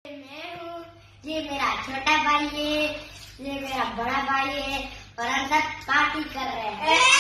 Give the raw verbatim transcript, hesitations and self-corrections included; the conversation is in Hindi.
मैं हूँ, ये मेरा छोटा भाई है, ये मेरा बड़ा भाई है और हम सब पार्टी कर रहे हैं।